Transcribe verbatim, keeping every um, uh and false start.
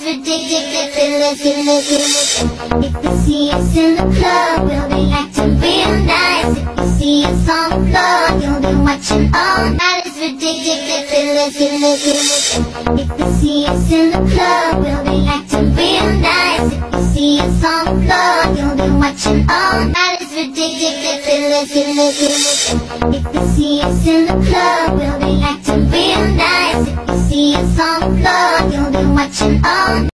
is ridiculous. If you see us in the club, we'll be acting real nice. If you see us on the floor, you'll be watching all night. It's ridiculous. If you see us in the club, we'll be acting real nice. If you see us on the floor, you'll be watching all night. It's ridiculous. If you see us in the club, we'll be acting real nice. If you see us on the floor, you'll be watching all night.